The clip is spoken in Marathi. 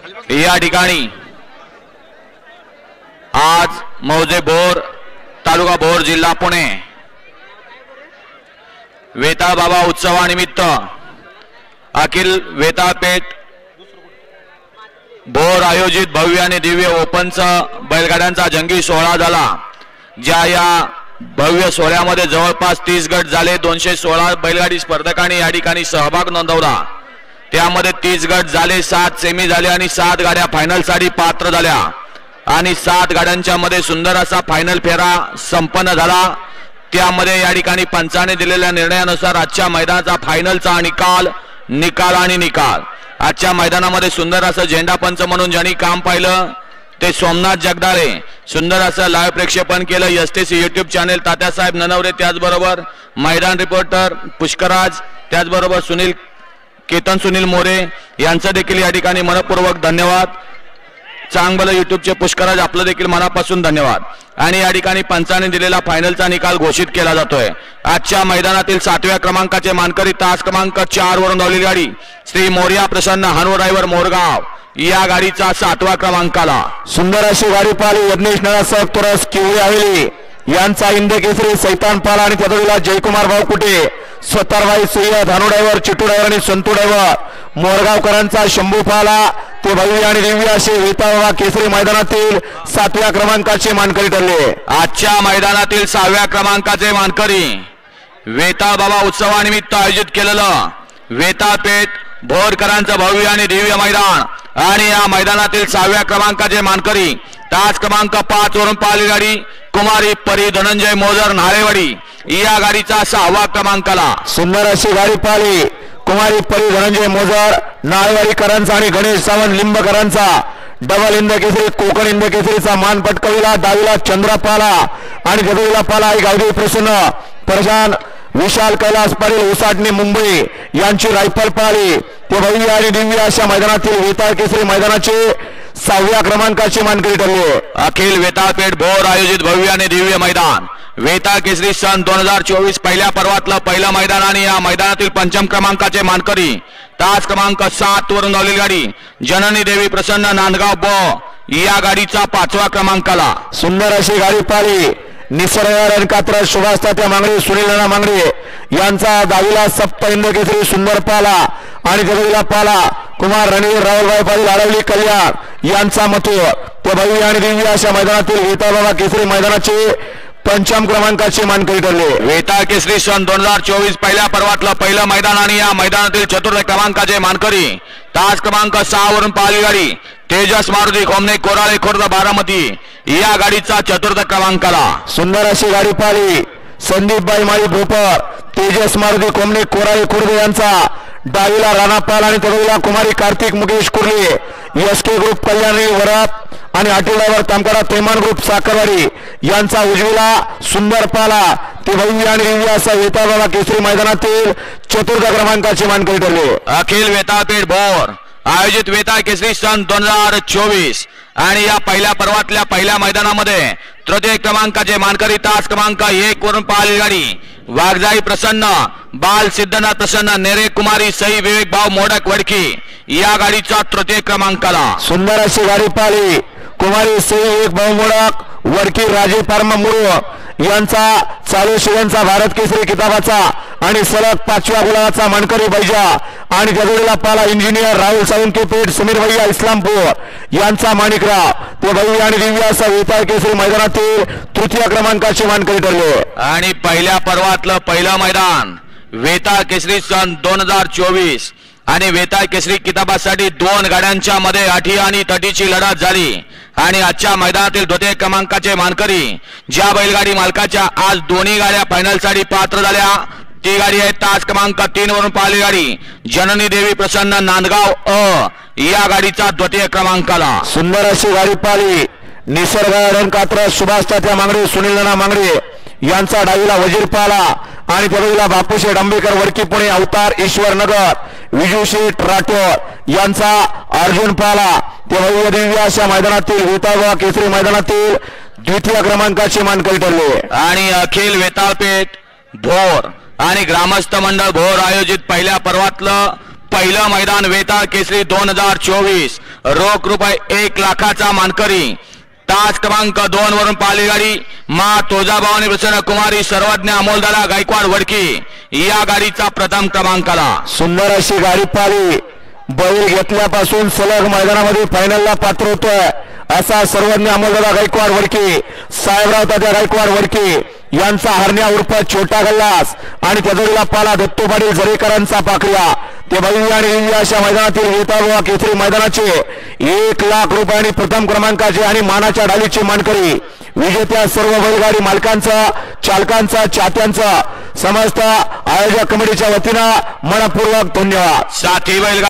या ठिकाणी आज मौजे भोर तालुका भोर जिल्हा पुणे वेताळ बाबा उत्सवानिमित्त अखिल वेताळपेठ भोर आयोजित भव्य आणि दिव्य ओपनचा बैलगाड्यांचा जंगी सोहळा झाला। ज्या या भव्य सोहळ्यामध्ये जवळपास 30 गट झाले। 216 बैलगाडी स्पर्धकांनी या ठिकाणी सहभाग नोंदवला। त्यामध्ये 30 गट झाले, 7 सेमी झाले आणि 7 गाड्या फायनल साठी पात्र झाल्या आणि 7 गाड्यांच्या मध्ये सुंदर असा फायनल फेरा संपन्न झाला। त्यामध्ये या ठिकाणी पंचाने दिलेल्या निर्णयानुसार आजच्या मैदानाचा फायनलचा निकाल आणि निकाल आजच्या मैदानामध्ये सुंदर असं झेंडा पंच म्हणून ज्यांनी काम पाहिलं ते सोमनाथ जगदाळे, सुंदर असं लाईव्ह प्रक्षेपण केलं STC YouTube channel Tatyasaheb Nanaware, त्याचबरोबर मैदान रिपोर्टर पुष्कराज, त्याचबरोबर सुनील मोरे यांचं देखील या ठिकाणी मनपूर्वक धन्यवाद। चांगलं युट्यूबचे पुष्कराज आपलं देखील मनापासून धन्यवाद। आणि या ठिकाणी पंचाने दिलेला फायनलचा निकाल घोषित केला जातोय। आजच्या मैदानातील 7व्या क्रमांकाचे मानकरी तास क्रमांक 4 वरून धावलेली गाडी श्री मोर्या प्रसन्न हानू ड्रायव्हर मोरगाव या गाडीचा 7व्या क्रमांकाला सुंदर अशी गाडी पाहिली यज्ञेश नळासह तुरस किवळी हवेली यांचा इंदकेसरी सैतान पाला आणि त्यादोडीला जयकुमार भाऊ कुटे स्वतःबाई सूर्य धानू ड्रायव्हर चिट्टू ड्रायव्हर आणि संतू ड्रायव्हर मोरगावकरांचा शंभू पाला ते भव्य आणि दिव्य असे वेताळ केसरी मैदानातील 7व्या क्रमांकाचे मानकरी ठरले। आजच्या मैदानातील 6व्या क्रमांकाचे मानकरी वेताळ बाबा उत्सवानिमित्त आयोजित केलेलं वेताळपेठ भोरकरांचं भव्य आणि दिव्य मैदान आणि या मैदानातील 6व्या क्रमांकाचे मानकरी तास क्रमांक 5 वरून पाहिली गाडी कुमारी परी धनंजय मोजर नाळेवाडी या गाडीचा 6व्या क्रमांकाला सुंदर अशी गाडी पाहिली कुमारी परी धनंजय मोजर नाळेवाडीकरांचा आणि गणेश सावंत लिंबकरांचा डबल इंदकेसरी कोकण इंदकेसरीचा मान पटकविला। दावीला चंद्रपाला आणि गदवीला पाला गावदेवी प्रसन्न प्रशांत विशाल कैलास पाटील उसाटणे मुंबई यांची रायफल पाळी ते भव्य आणि दिव्य अशा मैदानातील वेताळ केसरी मैदानाचे 6व्या क्रमांकाचे मानकरी ठरले। अखिल वेताळपेठ भोर आयोजित भव्य आणि दिव्य मैदान वेताळ केसरी सन 2024 पहिल्या पर्वातलं पहिलं मैदान आणि या मैदानातील 5म क्रमांकाचे मानकरी तास क्रमांक 7 वरून धावलेली गाडी जननी देवी प्रसन्न नांदगाव ब या गाडीचा 5व्या क्रमांकाला सुंदर अशी गाडी पाहिली निसर्ग रणकात्र सुभाष तात्या मांगडे सुनील नाना मांगडे यांचा दावीला सप्त इंदकेसरी सुंदर पाला आणि जगदीला पाला कुमार रणवीर राहुलभाई पाटील आडवली कल्याण यांचा मथुर ते भव्य आणि दिव्य अशा मैदानातील वेताळ बाबा केसरी मैदानाचे 5म क्रमांकाचे मानकरी ठरले। वेताळ केसरी सन 2024 पहिल्या पर्वातलं पहिलं मैदान आणि या मैदानातील 4थ्या क्रमांकाचे मानकरी तास क्रमांक 6 वरून पाहिली गाडी तेजस मारुती खोमने कोराळे खुर्द बारामती या गाडीचा 4थ्या क्रमांकाला सुंदर अशी गाडी पाहिली संदीपबाई माळी भोपर तेजस मारुती खोमने कोराळे खुर्द यांचा डावीला राणापाल आणि तडवीला कुमारी कार्तिक मुकेश कुर्ले एसके ग्रुप कल्याणी वरात आणि हॉटेल ड्रायव्हर तामकाडा प्रेमान ग्रुप साखरवाडी यांचा उजवीला सुंदर पाला ते भव्य आणि दिव्य असा वेताळ बाबा केसरी मैदानातील 4थ्या क्रमांकाचे मानकरी ठरले। अखिल वेताळपेठ भोर आयोजित वेताळ केसरी सन 2024 आणि या पहिल्या पर्वातल्या पहिल्या मैदानामध्ये 3य क्रमांकाचे मानकरी तास क्रमांक 1 वरून पाहिली गाडी वाघजाई प्रसन्न बाल सिद्धनाथ प्रसन्न नेरे कुमारी सई विवेक भाऊ मोडक वडकी या गाडीचा 3य क्रमांकाला सुंदर अशी गाडी पाहिली कुमारी सई विवेक भाऊ मोडक वडकी राजे फार्मा मुरू यांचा चालू शिवनचा भारत केसरी किताबाचा आणि सलग 5व्या गुलाबाचा मानकरी बैजा आणि गजोडीला पाला इंजिनियर राहुल सावंत पेठ समीर भैया इस्लामपूर यांचा माणिकराव ते भव्य आणि दिव्य असा वेताळ केसरी मैदानातील 3य क्रमांकाचे मानकरी ठरले। आणि पहिल्या पर्वातलं पहिलं मैदान वेताळ केसरी सन 2024 आणि वेताळ केसरी किताबासाठी 2 गाड्यांच्या मध्ये अटी आणि तटीची लढत झाली आणि आजच्या मैदानातील 2थ्या क्रमांकाचे मानकरी ज्या बैलगाडी मालकाच्या आज दोन्ही गाड्या फायनल साठी पात्र झाल्या ती गाडी आहे तास क्रमांक 3 वरून पाहिली गाडी जननी देवी प्रसन्न नांदगाव अ या गाडीचा 2थ्या क्रमांकाला सुंदर अशी गाडी पाहिली निसर्ग रणकात्र सुभाष तात्या मांगडे सुनील नाना मांगडे यांचा डावीला वजीर पाला आणि त्यावेळेला बापूशेठ आंबेकर वडकी पुणे अवतार ईश्वर नगर विजू शेठ राठोड यांचा अर्जुन पाला ते भव्य दिव्य अशा मैदानातील वेताळ केसरी मैदानातील 2थ्या क्रमांकाचे मानकरी ठरले। आणि अखिल वेताळपेठ भोर आणि ग्रामस्थ मंडळ भोर आयोजित पहिल्या पर्वातलं पहिलं मैदान वेताळ केसरी 2024 रोख रुपये 1 लाखाचा मानकरी. तास क्रमांक 2 वरून पाहिली गाडी मा तोजाभावानी प्रसन्न कुमारी सर्वज्ञ अमोलदादा गायकवाड वडकी या गाडीचा प्रथम क्रमांक आला. सुंदर अशी गाडी पाहिली. बैल घेतल्यापासून सलग मैदानामध्ये फायनलला पात्र होतोय असा सर्वज्ञ अमोलदादा गायकवाड वडकी, साहेबराव तात्या गायकवाड वडकी यांचा हरण्या उर्फ छोटा गल्लास आणि त्याजोडीला पाला दत्तू पाटील जरेकरांचा पाकळ्या. ते भव्य आणि दिव्य अशा मैदानातील येतावा केसरी मैदानाचे 1 लाख रुपयांनी प्रथम क्रमांकाचे आणि मानाच्या डालीची मानकरी. विजेत्या सर्व बैलगाडी मालकांचा, चालकांचा, चाहत्यांचा, समस्त आयोजक कमिटीच्या वतीनं मनपूर्वक धन्यवाद. साथी बैलगाडी